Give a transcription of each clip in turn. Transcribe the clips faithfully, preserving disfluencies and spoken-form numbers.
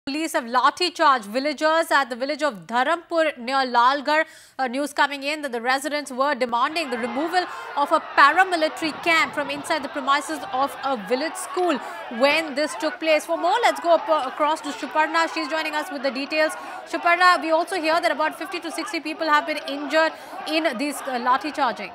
Police have lathi-charged villagers at the village of Dharampur near Lalgarh. Uh, news coming in that the residents were demanding the removal of a paramilitary camp from inside the premises of a village school when this took place. For more, let's go up, uh, across to Shuparna. She's joining us with the details. Shuparna, we also hear that about fifty to sixty people have been injured in this uh, lathi-charging.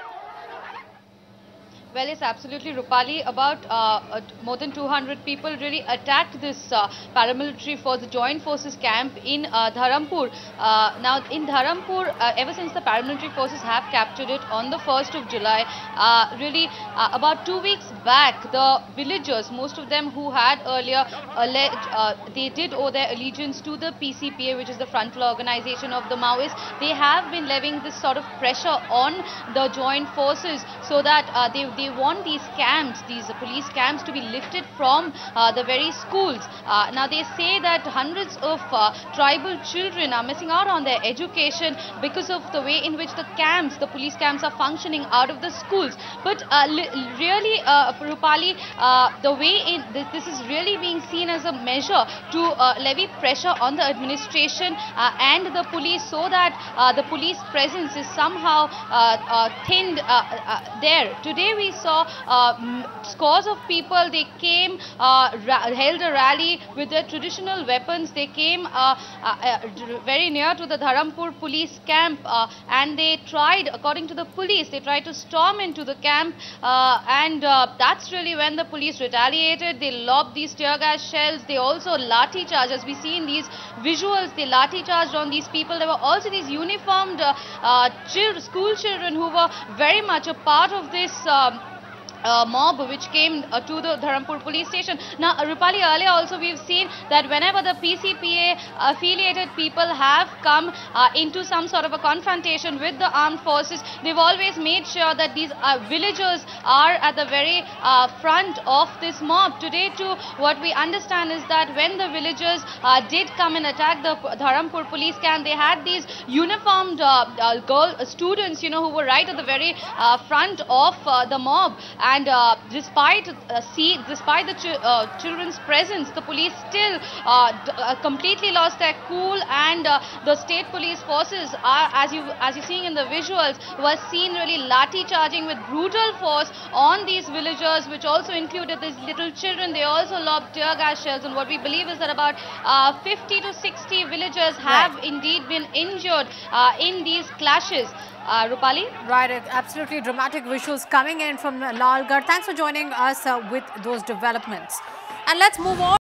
Well, it's absolutely, Rupali. About uh, uh, more than two hundred people really attacked this uh, paramilitary force, the Joint Forces camp in uh, Dharampur. Uh, now, in Dharampur, uh, ever since the paramilitary forces have captured it on the first of July, uh, really uh, about two weeks back, the villagers, most of them who had earlier alleged, uh, they did owe their allegiance to the P C P A, which is the frontal organization of the Maoists. They have been levying this sort of pressure on the joint forces so that uh, they, they They want these camps, these uh, police camps, to be lifted from uh, the very schools. Uh, now they say that hundreds of uh, tribal children are missing out on their education because of the way in which the camps, the police camps, are functioning out of the schools. But uh, really, uh, Rupali, uh, the way in this, this is really being seen as a measure to uh, levy pressure on the administration uh, and the police, so that uh, the police presence is somehow uh, uh, thinned uh, uh, there. Today we saw uh, scores of people. They came, uh, held a rally with their traditional weapons. They came uh, uh, uh, very near to the Dharampur police camp uh, and they tried, according to the police, they tried to storm into the camp uh, and uh, that's really when the police retaliated. They lobbed these tear gas shells. They also lathi charged, as we see in these visuals. They lathi charged on these people. There were also these uniformed uh, uh, chil school children who were very much a part of this um, Uh, mob which came uh, to the Dharampur police station. Now, uh, Rupali, earlier also we've seen that whenever the P C P A affiliated people have come uh, into some sort of a confrontation with the armed forces, they've always made sure that these uh, villagers are at the very uh, front of this mob. Today too, what we understand is that when the villagers uh, did come and attack the Dharampur police camp, they had these uniformed uh, uh, girl uh, students, you know, who were right at the very uh, front of uh, the mob. And And uh, despite uh, see, despite the ch uh, children's presence, the police still uh, uh, completely lost their cool, and uh, the state police forces are, as you as you're seeing in the visuals, were seen really lathi charging with brutal force on these villagers, which also included these little children. They also lobbed tear gas shells, and what we believe is that about uh, fifty to sixty villagers have right. indeed been injured uh, in these clashes. Uh, Rupali? Right, absolutely dramatic visuals coming in from Lalgarh. Thanks for joining us uh, with those developments. And let's move on.